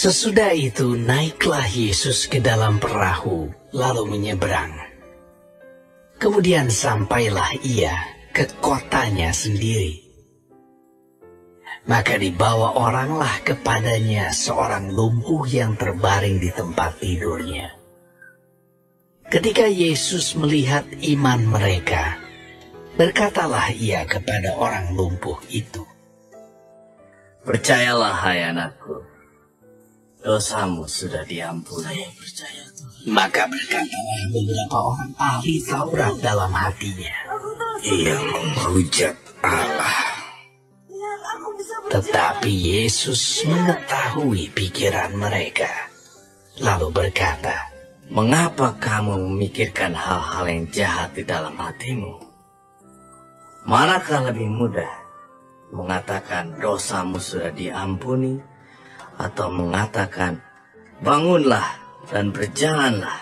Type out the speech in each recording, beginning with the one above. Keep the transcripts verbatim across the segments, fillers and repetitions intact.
Sesudah itu naiklah Yesus ke dalam perahu, lalu menyeberang. Kemudian sampailah ia ke kotanya sendiri. Maka dibawa oranglah kepadanya seorang lumpuh yang terbaring di tempat tidurnya. Ketika Yesus melihat iman mereka, berkatalah ia kepada orang lumpuh itu, "Percayalah, hai anakku, dosamu sudah diampuni." Saya percaya, Tuhan. Maka berkatalah beberapa orang ahli Taurat dalam hatinya, "Ia menghujat Allah." Tetapi Yesus mengetahui pikiran mereka, lalu berkata, "Mengapa kamu memikirkan hal-hal yang jahat di dalam hatimu? Manakah lebih mudah, mengatakan dosamu sudah diampuni, atau mengatakan bangunlah dan berjalanlah?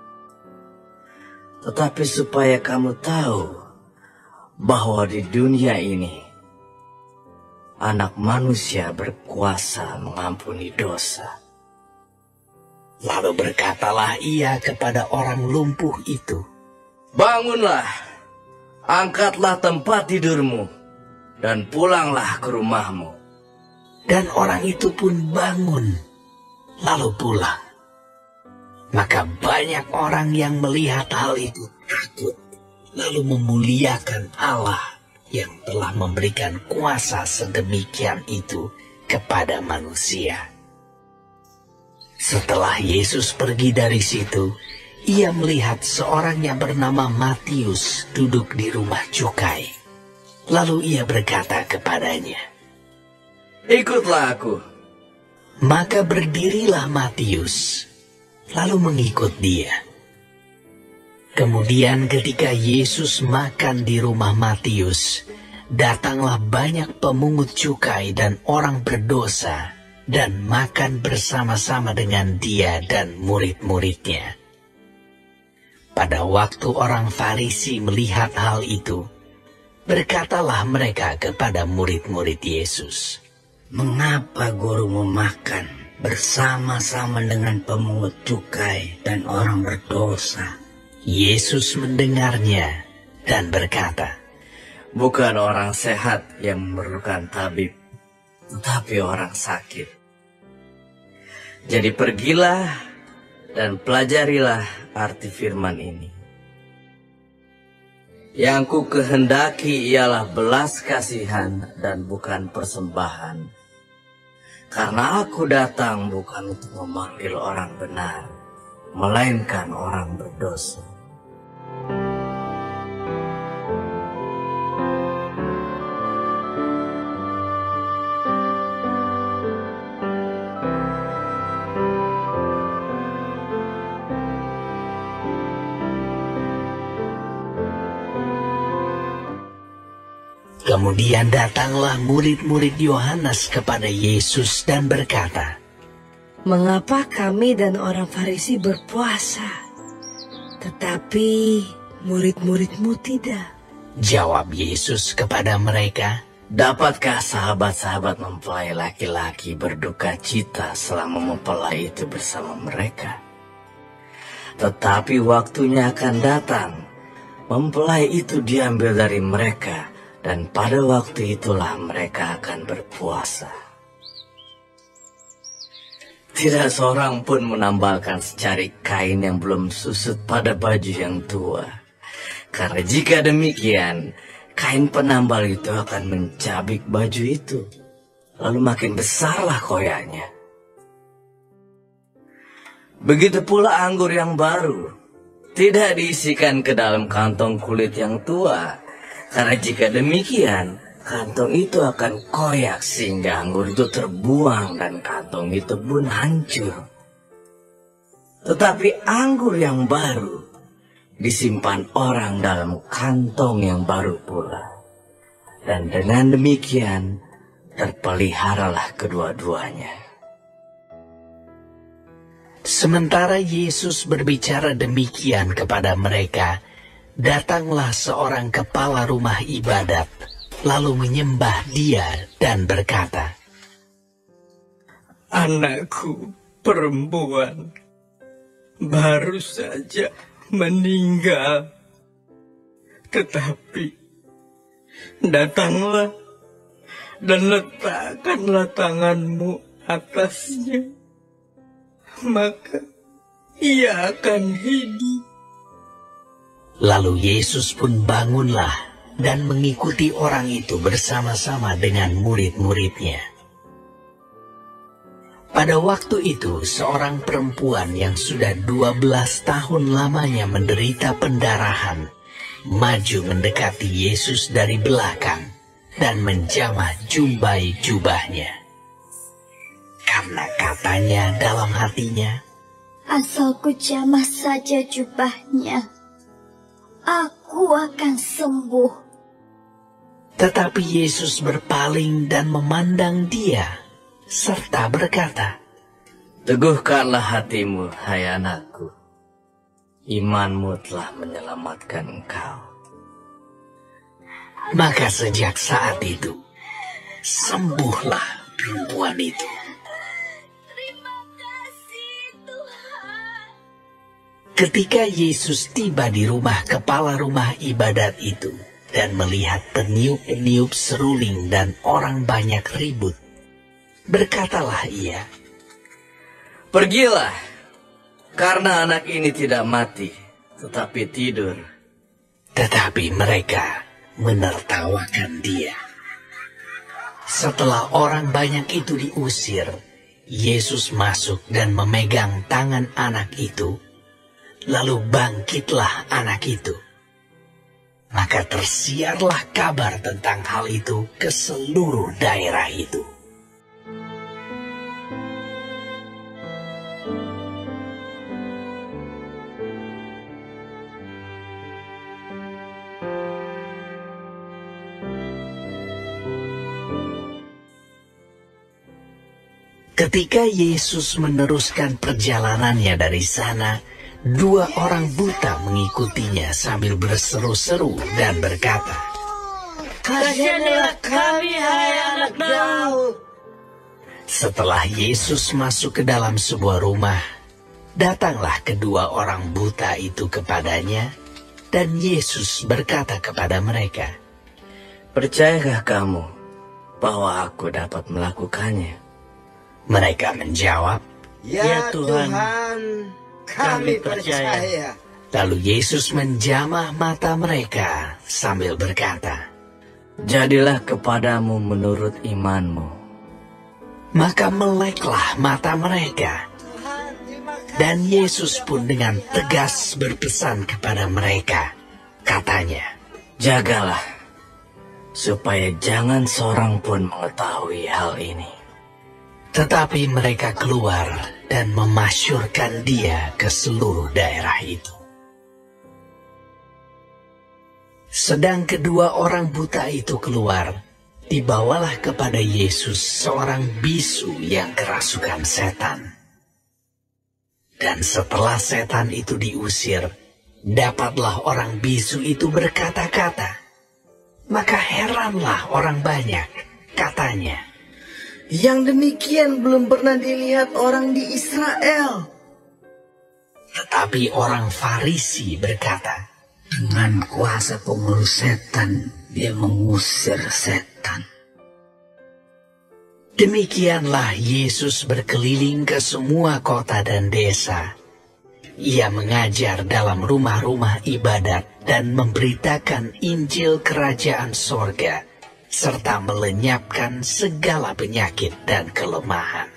Tetapi supaya kamu tahu bahwa di dunia ini Anak Manusia berkuasa mengampuni dosa." Lalu berkatalah ia kepada orang lumpuh itu, "Bangunlah, angkatlah tempat tidurmu, dan pulanglah ke rumahmu." Dan orang itu pun bangun, lalu pulang. Maka banyak orang yang melihat hal itu takut, lalu memuliakan Allah yang telah memberikan kuasa sedemikian itu kepada manusia. Setelah Yesus pergi dari situ, ia melihat seorang yang bernama Matius duduk di rumah cukai. Lalu ia berkata kepadanya, "Ikutlah aku." Maka berdirilah Matius, lalu mengikut dia. Kemudian ketika Yesus makan di rumah Matius, datanglah banyak pemungut cukai dan orang berdosa, dan makan bersama-sama dengan dia dan murid-muridnya. Pada waktu orang Farisi melihat hal itu, berkatalah mereka kepada murid-murid Yesus, "Mengapa gurumu makan bersama-sama dengan pemungut cukai dan orang berdosa?" Yesus mendengarnya dan berkata, "Bukan orang sehat yang memerlukan tabib, tetapi orang sakit. Jadi pergilah dan pelajarilah arti firman ini. Yang ku kehendaki ialah belas kasihan dan bukan persembahan. Karena aku datang bukan untuk memanggil orang benar, melainkan orang berdosa." Kemudian datanglah murid-murid Yohanes kepada Yesus dan berkata, "Mengapa kami dan orang Farisi berpuasa, tetapi murid-muridmu tidak?" Jawab Yesus kepada mereka, "Dapatkah sahabat-sahabat mempelai laki-laki berduka cita selama mempelai itu bersama mereka? Tetapi waktunya akan datang, mempelai itu diambil dari mereka, dan pada waktu itulah mereka akan berpuasa. Tidak seorang pun menambalkan secari kain yang belum susut pada baju yang tua. Karena jika demikian, kain penambal itu akan mencabik baju itu, lalu makin besarlah koyaknya. Begitu pula anggur yang baru, tidak diisikan ke dalam kantong kulit yang tua. Karena jika demikian, kantong itu akan koyak sehingga anggur itu terbuang dan kantong itu pun hancur. Tetapi anggur yang baru disimpan orang dalam kantong yang baru pula. Dan dengan demikian terpeliharalah kedua-duanya." Sementara Yesus berbicara demikian kepada mereka, datanglah seorang kepala rumah ibadat, lalu menyembah dia dan berkata, anakku perempuan baru saja meninggal. Tetapi datanglah dan letakkanlah tanganmu atasnya, maka ia akan hidup. Lalu Yesus pun bangunlah dan mengikuti orang itu bersama-sama dengan murid-muridnya. Pada waktu itu, seorang perempuan yang sudah dua belas tahun lamanya menderita pendarahan, maju mendekati Yesus dari belakang dan menjamah jumbai jubahnya. Karena katanya dalam hatinya, asal ku jamah saja jubahnya, aku akan sembuh. Tetapi Yesus berpaling dan memandang dia, serta berkata, Teguhkanlah hatimu, hai anakku. Imanmu telah menyelamatkan engkau. Maka sejak saat itu, sembuhlah perempuan itu. Terima kasih Tuhan. Ketika Yesus tiba di rumah kepala rumah ibadat itu dan melihat peniup-peniup seruling dan orang banyak ribut, berkatalah ia, Pergilah, karena anak ini tidak mati, tetapi tidur. Tetapi mereka menertawakan dia. Setelah orang banyak itu diusir, Yesus masuk dan memegang tangan anak itu, lalu bangkitlah anak itu. Maka tersiarlah kabar tentang hal itu ke seluruh daerah itu. Ketika Yesus meneruskan perjalanannya dari sana, dua orang buta mengikutinya sambil berseru-seru dan berkata, Kasihanilah kami, hai anak Daud. Setelah Yesus masuk ke dalam sebuah rumah, datanglah kedua orang buta itu kepadanya, dan Yesus berkata kepada mereka, Percayakah kamu bahwa aku dapat melakukannya? Mereka menjawab, Ya Tuhan, kami percaya. Lalu Yesus menjamah mata mereka sambil berkata, Jadilah kepadamu menurut imanmu. Maka meleklah mata mereka. Dan Yesus pun dengan tegas berpesan kepada mereka, katanya, Jagalah, supaya jangan seorang pun mengetahui hal ini. Tetapi mereka keluar dan memasyurkan dia ke seluruh daerah itu. Sedang kedua orang buta itu keluar, dibawalah kepada Yesus seorang bisu yang kerasukan setan. Dan setelah setan itu diusir, dapatlah orang bisu itu berkata-kata. Maka heranlah orang banyak, katanya, Yang demikian belum pernah dilihat orang di Israel. Tetapi orang Farisi berkata, Dengan kuasa pengurus setan, dia mengusir setan. Demikianlah Yesus berkeliling ke semua kota dan desa. Ia mengajar dalam rumah-rumah ibadat dan memberitakan Injil Kerajaan Sorga, serta melenyapkan segala penyakit dan kelemahan.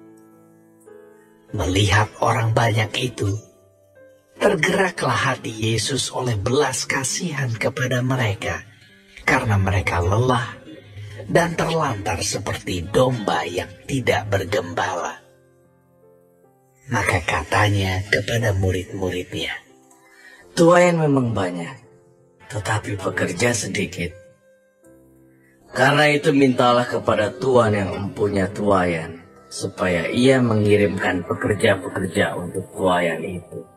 Melihat orang banyak itu, tergeraklah hati Yesus oleh belas kasihan kepada mereka, karena mereka lelah dan terlantar seperti domba yang tidak bergembala. Maka katanya kepada murid-muridnya, Tuayan memang banyak, tetapi pekerja sedikit. Karena itu mintalah kepada Tuhan yang mempunyai tuayan, supaya ia mengirimkan pekerja-pekerja untuk tuayan itu.